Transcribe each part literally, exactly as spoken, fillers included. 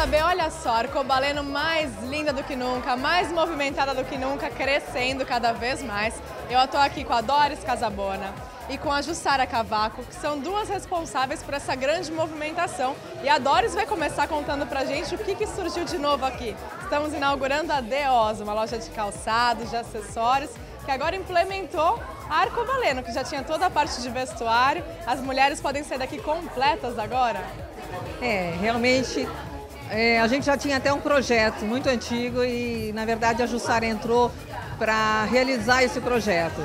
Gabi, olha só, Arcobaleno mais linda do que nunca, mais movimentada do que nunca, crescendo cada vez mais. Eu estou aqui com a Doris Casabona e com a Jussara Cavaco, que são duas responsáveis por essa grande movimentação. E a Doris vai começar contando pra gente o que, que surgiu de novo aqui. Estamos inaugurando a Deos, uma loja de calçados, de acessórios, que agora implementou a Arcobaleno, que já tinha toda a parte de vestuário. As mulheres podem sair daqui completas agora? É, realmente é, a gente já tinha até um projeto muito antigo e, na verdade, a Jussara entrou para realizar esse projeto.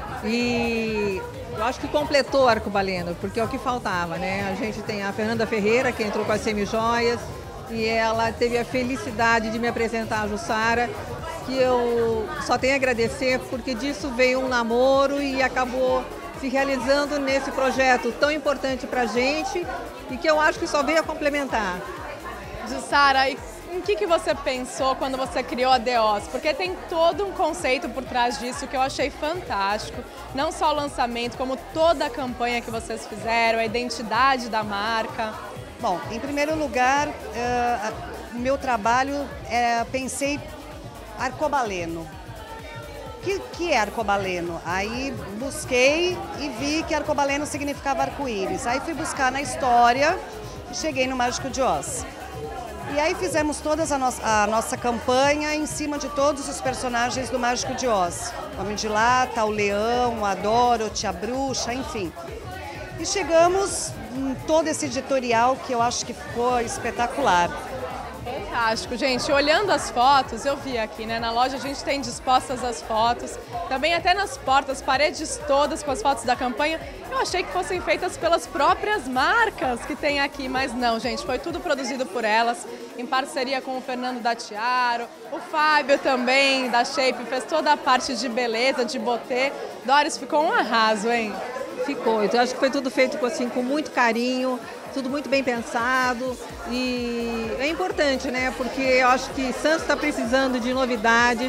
E eu acho que completou a Arcobaleno, porque é o que faltava, né? A gente tem a Fernanda Ferreira, que entrou com as semijoias, e ela teve a felicidade de me apresentar a Jussara, que eu só tenho a agradecer, porque disso veio um namoro e acabou se realizando nesse projeto tão importante para a gente e que eu acho que só veio a complementar. Jussara, e em que, que você pensou quando você criou a Deos? Porque tem todo um conceito por trás disso que eu achei fantástico. Não só o lançamento, como toda a campanha que vocês fizeram, a identidade da marca. Bom, em primeiro lugar, uh, o meu trabalho, é, pensei Arcobaleno. O que, que é Arcobaleno? Aí busquei e vi que Arcobaleno significava arco-íris. Aí fui buscar na história e cheguei no Mágico de Oz. E aí fizemos toda a, no a nossa campanha em cima de todos os personagens do Mágico de Oz. O Homem de Lata, o Leão, a Dorothy, a Bruxa, enfim. E chegamos em todo esse editorial que eu acho que ficou espetacular. Fantástico, gente. Olhando as fotos, eu vi aqui, né? Na loja a gente tem dispostas as fotos, também até nas portas, paredes todas com as fotos da campanha. Eu achei que fossem feitas pelas próprias marcas que tem aqui, mas não, gente, foi tudo produzido por elas, em parceria com o Fernando da Tiaro, o Fábio também, da Shape, fez toda a parte de beleza, de botê. Doris, ficou um arraso, hein? Ficou, então acho que foi tudo feito assim, com muito carinho, tudo muito bem pensado e é importante, né? Porque eu acho que Santos está precisando de novidades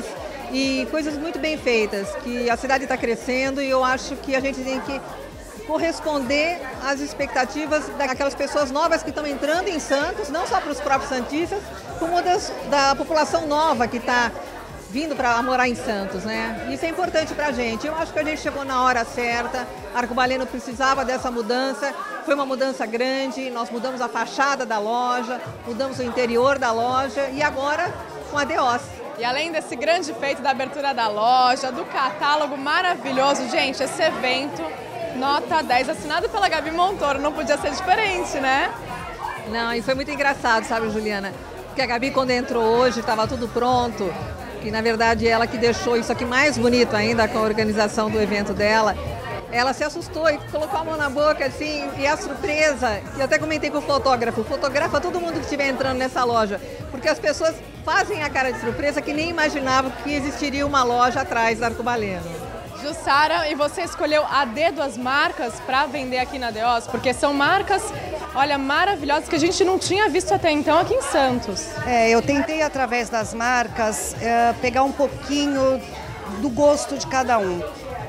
e coisas muito bem feitas, que a cidade está crescendo e eu acho que a gente tem que corresponder às expectativas daquelas pessoas novas que estão entrando em Santos, não só para os próprios santistas, como das, da população nova que está vindo para morar em Santos, né? Isso é importante para a gente. Eu acho que a gente chegou na hora certa, Arcobaleno precisava dessa mudança, foi uma mudança grande, nós mudamos a fachada da loja, mudamos o interior da loja e agora com a Deos. E além desse grande feito da abertura da loja, do catálogo maravilhoso, gente, esse evento, nota dez, assinado pela Gabi Montoro, não podia ser diferente, né? Não, e foi muito engraçado, sabe, Juliana? Porque a Gabi, quando entrou hoje, estava tudo pronto, que na verdade ela que deixou isso aqui mais bonito ainda com a organização do evento dela, ela se assustou e colocou a mão na boca assim, e a surpresa, e até comentei com o fotógrafo, fotografa todo mundo que estiver entrando nessa loja, porque as pessoas fazem a cara de surpresa que nem imaginavam que existiria uma loja atrás da Arcobaleno. Jussara, e você escolheu a dedo as marcas para vender aqui na Deos, porque são marcas, olha, maravilhosas que a gente não tinha visto até então aqui em Santos. É, eu tentei através das marcas é, pegar um pouquinho do gosto de cada um.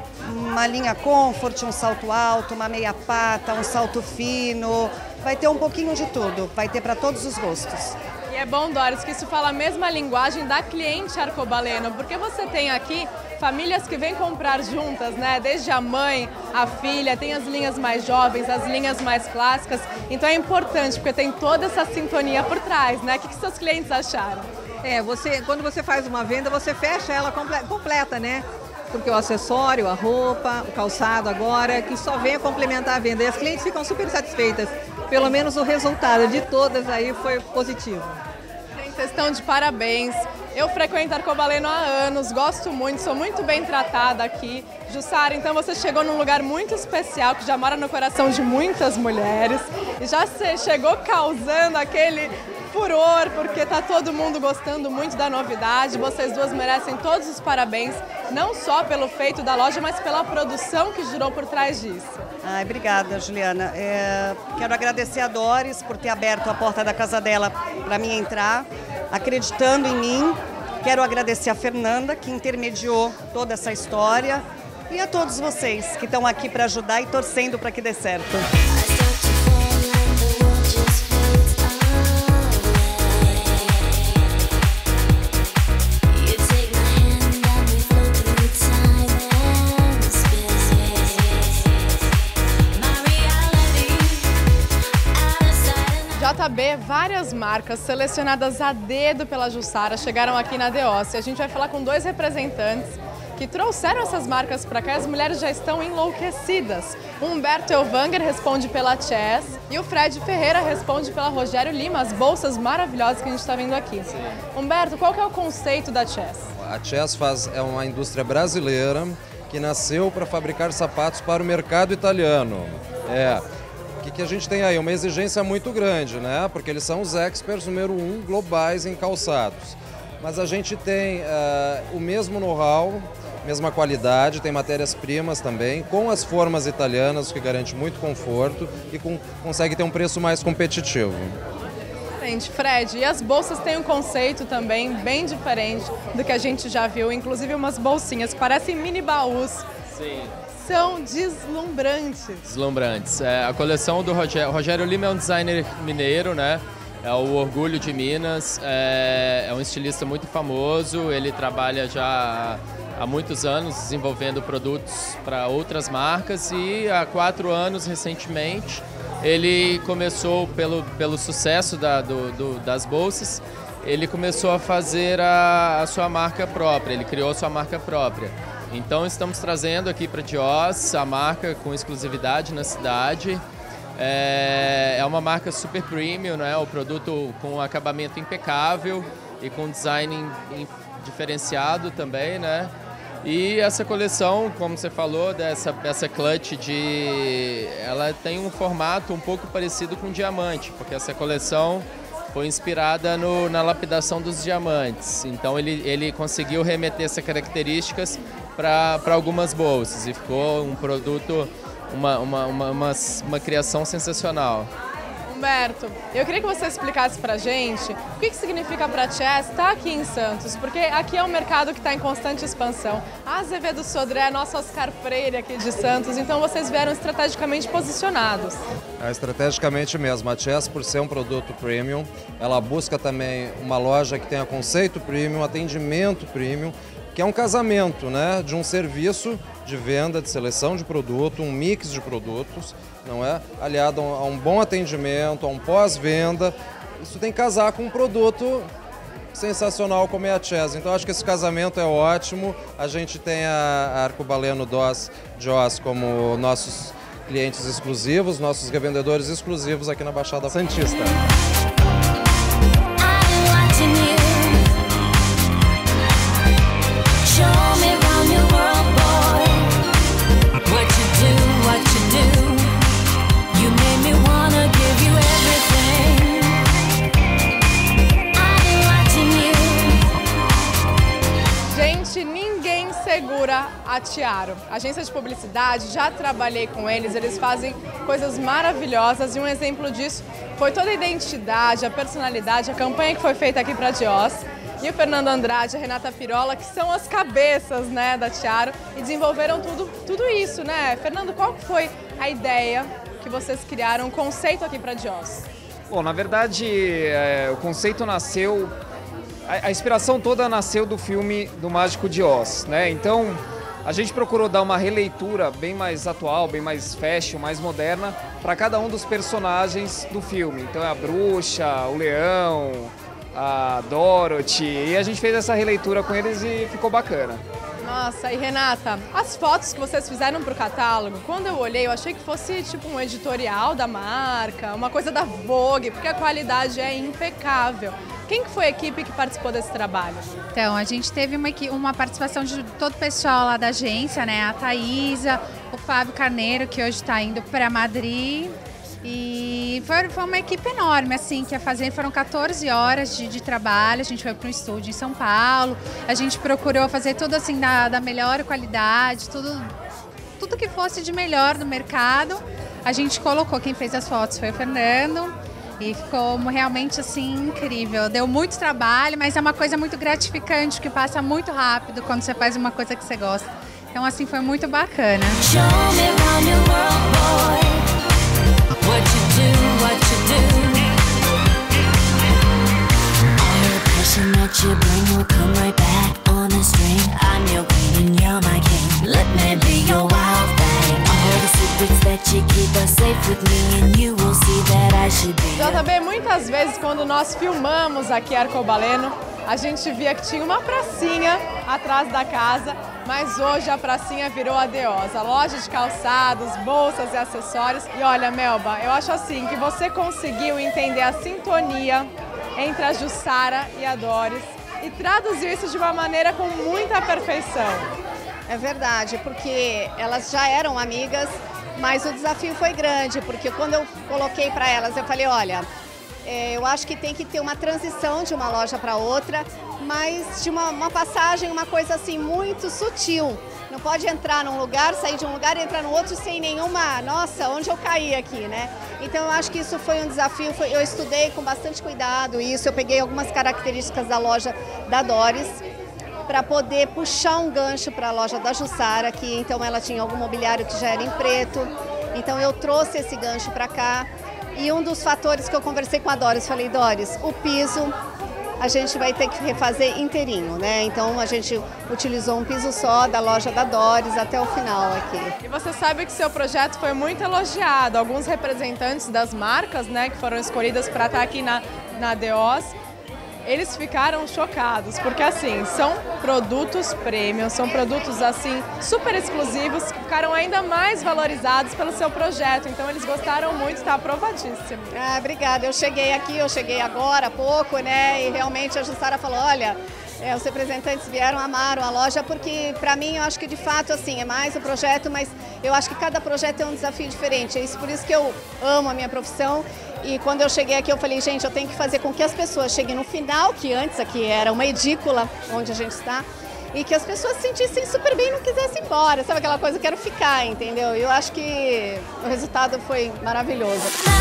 Uma linha comfort, um salto alto, uma meia pata, um salto fino, vai ter um pouquinho de tudo, vai ter para todos os gostos. E é bom, Doris, que isso fala a mesma linguagem da cliente Arcobaleno, porque você tem aqui famílias que vêm comprar juntas, né? Desde a mãe, a filha, tem as linhas mais jovens, as linhas mais clássicas. Então é importante, porque tem toda essa sintonia por trás, né? O que, que seus clientes acharam? É, você, quando você faz uma venda, você fecha ela comple- completa, né? Porque o acessório, a roupa, o calçado agora, que só vem a complementar a venda. E as clientes ficam super satisfeitas. Pelo menos o resultado de todas aí foi positivo. Vocês estão de parabéns. Eu frequento Arcobaleno há anos, gosto muito, sou muito bem tratada aqui. Jussara, então você chegou num lugar muito especial, que já mora no coração de muitas mulheres. E já chegou causando aquele furor, porque tá todo mundo gostando muito da novidade. Vocês duas merecem todos os parabéns, não só pelo feito da loja, mas pela produção que girou por trás disso. Ai, obrigada, Juliana. É, quero agradecer a Doris por ter aberto a porta da casa dela para mim entrar, acreditando em mim. Quero agradecer a Fernanda, que intermediou toda essa história, e a todos vocês que estão aqui para ajudar e torcendo para que dê certo. J B, várias marcas selecionadas a dedo pela Jussara chegaram aqui na Deos. A gente vai falar com dois representantes que trouxeram essas marcas para cá e as mulheres já estão enlouquecidas. O Humberto Elvanger responde pela Chess e o Fred Ferreira responde pela Rogério Lima, as bolsas maravilhosas que a gente está vendo aqui. Sim. Humberto, qual que é o conceito da Chess? A Chess faz, é uma indústria brasileira que nasceu para fabricar sapatos para o mercado italiano. É. O que, que a gente tem aí? Uma exigência muito grande, né? Porque eles são os experts número um globais em calçados. Mas a gente tem uh, o mesmo know-how, mesma qualidade, tem matérias-primas também, com as formas italianas, que garante muito conforto e com, consegue ter um preço mais competitivo. Excelente, Fred. E as bolsas têm um conceito também bem diferente do que a gente já viu, inclusive umas bolsinhas que parecem mini baús. Sim. São deslumbrantes. Deslumbrantes. É, a coleção do Rogério, Rogério Lima é um designer mineiro, né? É o orgulho de Minas, é, é um estilista muito famoso, ele trabalha já há muitos anos desenvolvendo produtos para outras marcas e há quatro anos, recentemente, ele começou, pelo, pelo sucesso da, do, do, das bolsas, ele começou a fazer a, a sua marca própria, ele criou a sua marca própria. Então estamos trazendo aqui para Diós a marca com exclusividade na cidade. É uma marca super premium, né? O produto com um acabamento impecável e com design diferenciado também, né? E essa coleção, como você falou, dessa, dessa clutch de... ela tem um formato um pouco parecido com diamante, porque essa coleção foi inspirada no, na lapidação dos diamantes. Então ele, ele conseguiu remeter essas características para algumas bolsas e ficou um produto... Uma, uma, uma, uma, uma criação sensacional. Humberto, eu queria que você explicasse pra gente o que, que significa pra Chess estar aqui em Santos, porque aqui é um mercado que está em constante expansão. A Azevedo Sodré é nosso Oscar Freire aqui de Santos, então vocês vieram estrategicamente posicionados. É, estrategicamente mesmo. A Chess, por ser um produto premium, ela busca também uma loja que tenha conceito premium, atendimento premium, que é um casamento, né, de um serviço de venda, de seleção de produto, um mix de produtos, não é? Aliado a um bom atendimento, a um pós-venda. Isso tem que casar com um produto sensacional como é a Chess. Então acho que esse casamento é ótimo. A gente tem a Arcobaleno Dos Diós como nossos clientes exclusivos, nossos revendedores exclusivos aqui na Baixada Santista. Ninguém segura a Tiaro. Agência de publicidade, já trabalhei com eles, eles fazem coisas maravilhosas e um exemplo disso foi toda a identidade, a personalidade, a campanha que foi feita aqui para Diós. E o Fernando Andrade e a Renata Pirola, que são as cabeças, né, da Tiaro, e desenvolveram tudo, tudo isso, né? Fernando, qual foi a ideia que vocês criaram, o conceito aqui para Diós? Bom, na verdade, é, o conceito nasceu... A inspiração toda nasceu do filme do Mágico de Oz, né? Então, a gente procurou dar uma releitura bem mais atual, bem mais fashion, mais moderna, para cada um dos personagens do filme. Então, é a bruxa, o leão, a Dorothy, e a gente fez essa releitura com eles e ficou bacana. Nossa, e Renata, as fotos que vocês fizeram para o catálogo, quando eu olhei, eu achei que fosse tipo um editorial da marca, uma coisa da Vogue, porque a qualidade é impecável. Quem que foi a equipe que participou desse trabalho? Então, a gente teve uma, uma participação de todo o pessoal lá da agência, né? A Thaísa, o Fábio Carneiro, que hoje está indo para Madrid. E foi, foi uma equipe enorme, assim, que ia fazer, foram quatorze horas de, de trabalho. A gente foi para um estúdio em São Paulo, a gente procurou fazer tudo assim da, da melhor qualidade, tudo, tudo que fosse de melhor no mercado. A gente colocou, quem fez as fotos foi o Fernando. E ficou realmente assim incrível. Deu muito trabalho, mas é uma coisa muito gratificante, que passa muito rápido quando você faz uma coisa que você gosta. Então assim foi muito bacana. J saber, muitas vezes quando nós filmamos aqui Arcobaleno, a gente via que tinha uma pracinha atrás da casa, mas hoje a pracinha virou a Deos, a loja de calçados, bolsas e acessórios. E olha, Melba, eu acho assim que você conseguiu entender a sintonia entre a Jussara e a Doris e traduziu isso de uma maneira com muita perfeição. É verdade, porque elas já eram amigas, mas o desafio foi grande, porque quando eu coloquei para elas, eu falei, olha, eu acho que tem que ter uma transição de uma loja para outra, mas de uma, uma passagem, uma coisa assim muito sutil. Não pode entrar num lugar, sair de um lugar e entrar no outro sem nenhuma, nossa, onde eu caí aqui, né? Então eu acho que isso foi um desafio, foi, eu estudei com bastante cuidado isso, eu peguei algumas características da loja da Doris para poder puxar um gancho para a loja da Jussara, que então ela tinha algum mobiliário que já era em preto, então eu trouxe esse gancho para cá. E um dos fatores que eu conversei com a Doris, falei, Doris, o piso a gente vai ter que refazer inteirinho, né? Então a gente utilizou um piso só da loja da Doris até o final aqui. E você sabe que seu projeto foi muito elogiado. Alguns representantes das marcas, né, que foram escolhidas para estar aqui na, na Deos, eles ficaram chocados, porque assim, são produtos premium, são produtos assim super exclusivos, que ficaram ainda mais valorizados pelo seu projeto, então eles gostaram muito, está aprovadíssimo. Ah, obrigada, eu cheguei aqui, eu cheguei agora há pouco, né, e realmente a Jussara falou, olha, é, os representantes vieram, amaram a loja, porque para mim eu acho que de fato assim, é mais o projeto, mas eu acho que cada projeto é um desafio diferente, é isso, por isso que eu amo a minha profissão. E quando eu cheguei aqui eu falei, gente, eu tenho que fazer com que as pessoas cheguem no final, que antes aqui era uma edícula onde a gente está, e que as pessoas se sentissem super bem e não quisessem ir embora, sabe aquela coisa, eu quero ficar, entendeu? E eu acho que o resultado foi maravilhoso.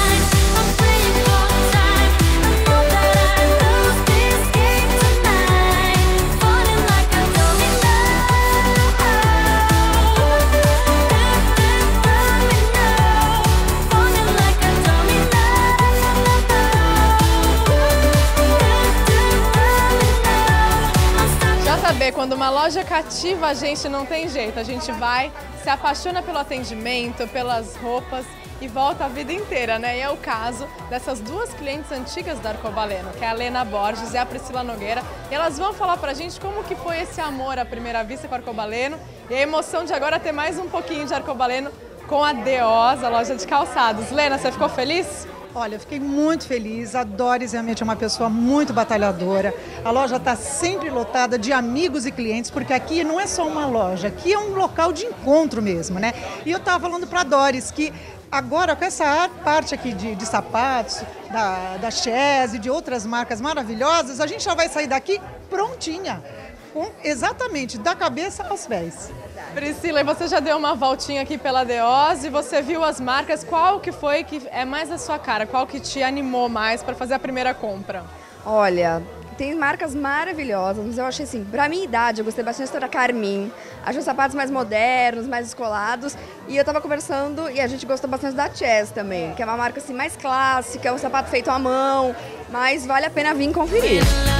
Saber, quando uma loja cativa a gente não tem jeito, a gente vai, se apaixona pelo atendimento, pelas roupas e volta a vida inteira, né? E é o caso dessas duas clientes antigas da Arcobaleno, que é a Lena Borges e a Priscila Nogueira, e elas vão falar pra gente como que foi esse amor à primeira vista com a Arcobaleno e a emoção de agora ter mais um pouquinho de Arcobaleno com a Deos, a loja de calçados. Lena, você ficou feliz? Olha, eu fiquei muito feliz, a Doris realmente é uma pessoa muito batalhadora, a loja está sempre lotada de amigos e clientes, porque aqui não é só uma loja, aqui é um local de encontro mesmo, né? E eu estava falando para a Doris que agora com essa parte aqui de, de sapatos, da, da Chess e de outras marcas maravilhosas, a gente já vai sair daqui prontinha, com, exatamente da cabeça aos pés. Priscila, e você já deu uma voltinha aqui pela Deos e você viu as marcas, qual que foi que é mais a sua cara? Qual que te animou mais para fazer a primeira compra? Olha, tem marcas maravilhosas, mas eu achei assim, pra minha idade, eu gostei bastante da Carmin, achei os sapatos mais modernos, mais descolados, e eu tava conversando e a gente gostou bastante da Chess também, que é uma marca assim mais clássica, é um sapato feito à mão, mas vale a pena vir conferir.